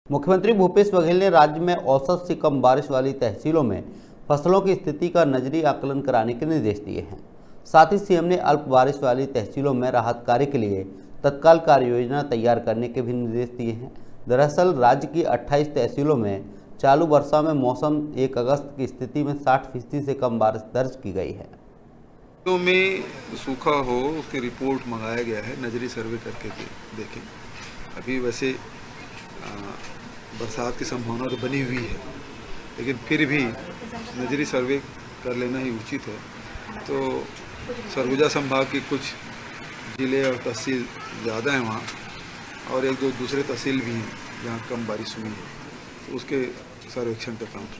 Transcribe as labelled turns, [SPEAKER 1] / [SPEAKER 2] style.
[SPEAKER 1] मुख्यमंत्री भूपेश बघेल ने राज्य में औसत से कम बारिश वाली तहसीलों में फसलों की स्थिति का नजरी आकलन कराने के निर्देश दिए हैं। साथ ही सीएम ने अल्प बारिश वाली तहसीलों में राहत कार्य के लिए तत्काल कार्य योजना तैयार करने के भी निर्देश दिए हैं। दरअसल राज्य की 28 तहसीलों में चालू वर्षा में मौसम 1 अगस्त की स्थिति में 60% से कम बारिश दर्ज की गई है।
[SPEAKER 2] तो में सूखा हो उसकी रिपोर्ट मंगाया गया है, नजरी सर्वे करके देखें। अभी वैसे बरसात की संभावना तो बनी हुई है, लेकिन फिर भी नजरी सर्वे कर लेना ही उचित है। तो सरगुजा संभाग के कुछ जिले और तहसील ज़्यादा हैं वहाँ, और एक दो दूसरे तहसील भी हैं जहाँ कम बारिश हुई है, तो उसके सर्वेक्षण का काम